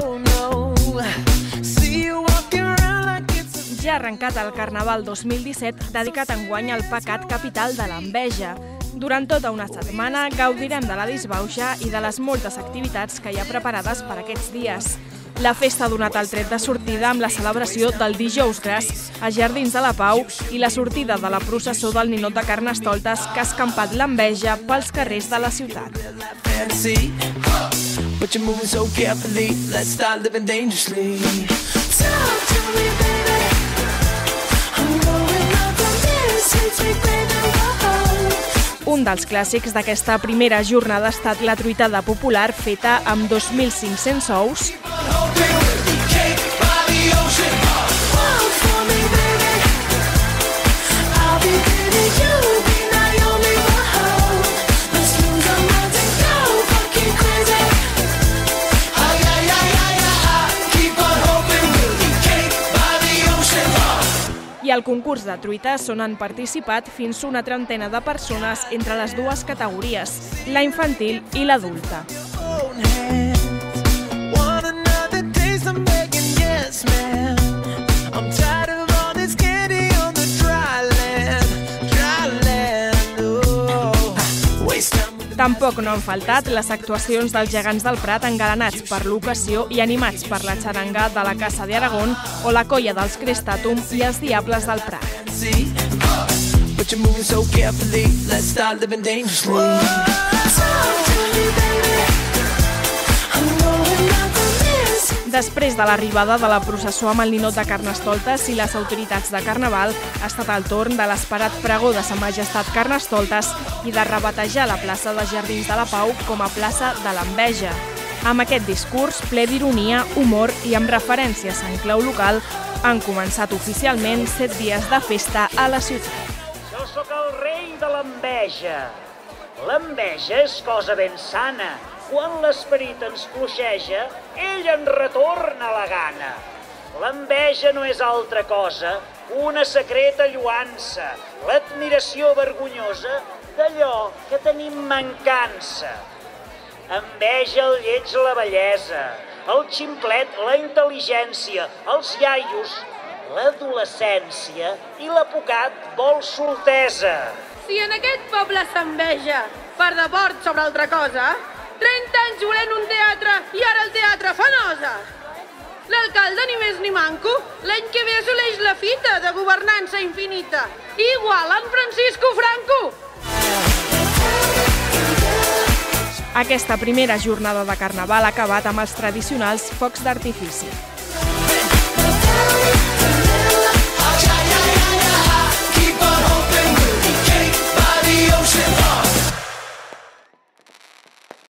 Ja ha arrencat el Carnaval 2017, dedicat enguany al pecat capital de l'enveja. Durant tota una setmana gaudirem de la disbauxa i de les moltes activitats que hi ha preparades per aquests dies. La festa ha donat el tret de sortida amb la celebració del Dijous Gras a Jardins de la Pau i la sortida de la processó del Ninot de Carnestoltes que ha escampat l'enveja pels carrers de la ciutat. Un dels clàssics d'aquesta primera jornada ha estat la truitada popular feta amb 2.500 ous, i al concurs de truites on han participat fins una trentena de persones entre les dues categories, la infantil i l'adulta. Tampoc no han faltat les actuacions dels gegants del Prat engalanats per l'ocasió i animats per la xaranga de la Casa de Aragón o la colla dels Crestatum i els Diables del Prat. Després de l'arribada de la processó amb el Ninot de Carnestoltes i les autoritats de Carnaval, ha estat el torn de l'esperat pregó de Sa Majestat Carnestoltes i de rebatejar la plaça de Jardins de la Pau com a plaça de l'enveja. Amb aquest discurs, ple d'ironia, humor i amb referències en clau local, han començat oficialment 7 dies de festa a la ciutat. Jo sóc el rei de l'enveja. L'enveja és cosa ben sana. Quan l'esperit ens fluixeja, ell en retorna la gana. L'enveja no és altra cosa que una secreta lluança, l'admiració vergonyosa d'allò que tenim mancança. Enveja el lleig la bellesa, el ximplet la intel·ligència, els iaios l'adolescència i l'apocat vol soltesa. Si en aquest poble s'enveja per debord sobre altra cosa, 30 anys volent un teatre i ara el teatre fa nosa. L'alcalde ni més ni manco, l'any que ve assoleix la fita de governança infinita, igual en Francisco Franco. Aquesta primera jornada de Carnaval ha acabat amb els tradicionals focs d'artifici.